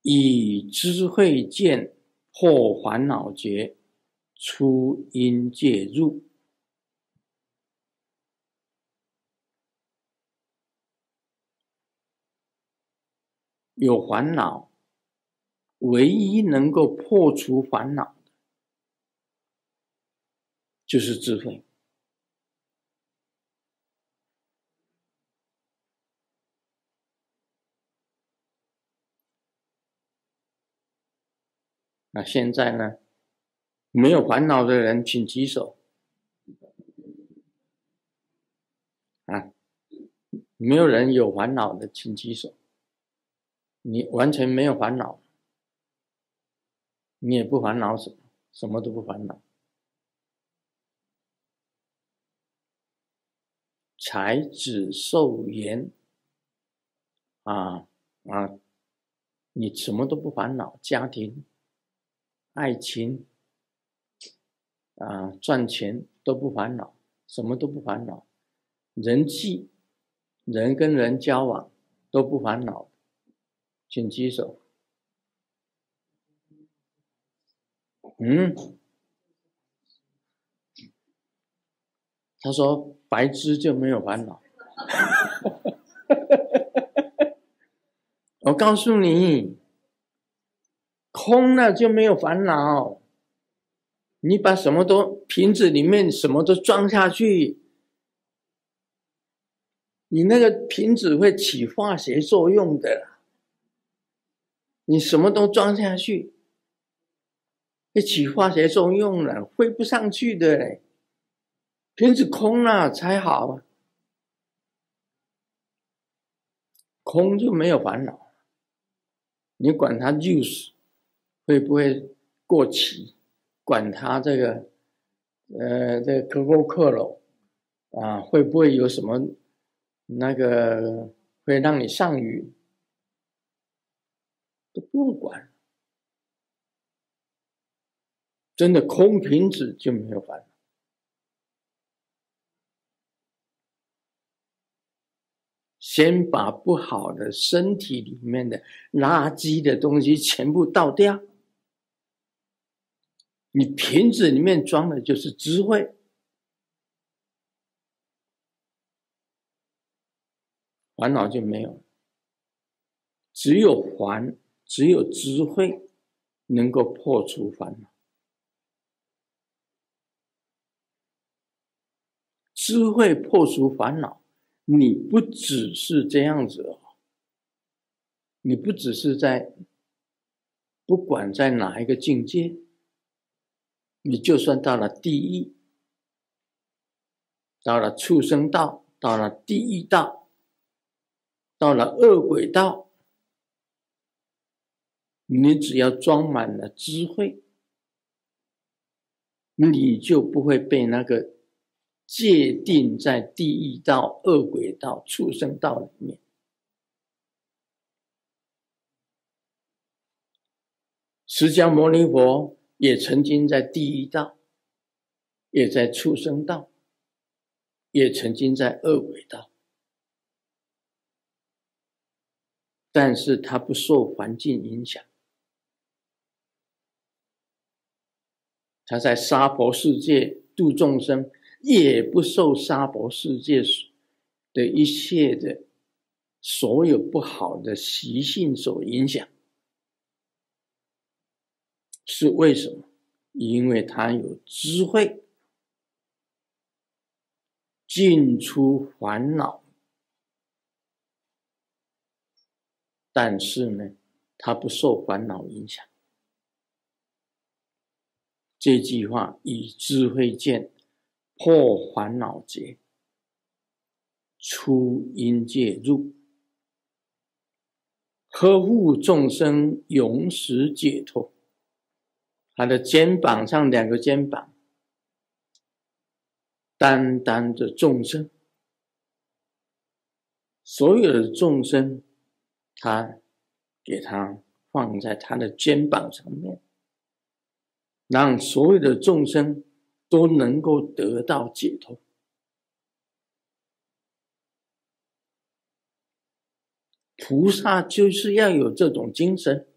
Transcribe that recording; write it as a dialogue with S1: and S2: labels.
S1: 以智慧见破烦恼结，出因界入。有烦恼，唯一能够破除烦恼的，就是智慧。那现在呢？没有烦恼的人，请举手。没有人有烦恼的，请举手。你完全没有烦恼，你也不烦恼什么，什么都不烦恼。财子寿言你什么都不烦恼，家庭、爱情赚钱都不烦恼，什么都不烦恼。人际，人跟人交往都不烦恼，请举手。他说白痴就没有烦恼。我告诉你，空了就没有烦恼。你把什么都瓶子里面什么都装下去，你那个瓶子会起化学作用的。你什么都装下去，会起化学作用了，飞不上去的。瓶子空了才好，空就没有烦恼。你管它 use 会不会过期，管它这个可口可乐会不会有什么那个会让你上瘾，都不用管。真的空瓶子就没有烦恼。先把不好的身体里面的垃圾的东西全部倒掉，你瓶子里面装的就是智慧，烦恼就没有。只有智慧能够破除烦恼。智慧破除烦恼，你不只是这样子哦，你不只是不管在哪一个境界，你就算到了地狱，到了畜生道，到了地狱道，到了恶鬼道，你只要装满了智慧，你就不会被那个界定在地狱道、恶鬼道、畜生道里面。释迦牟尼佛也曾经在地狱道，也在畜生道，也曾经在恶鬼道，但是他不受环境影响。他在娑婆世界度众生，也不受娑婆世界的一切的所有不好的习性所影响。是为什么？因为他有智慧，尽出烦恼，但是呢，他不受烦恼影响。这句话以智慧见破烦恼结，出因界入，呵护众生永时解脱。他的肩膀上两个肩膀担当着众生，所有的众生他给他放在他的肩膀上面，让所有的众生都能够得到解脱。菩萨就是要有这种精神，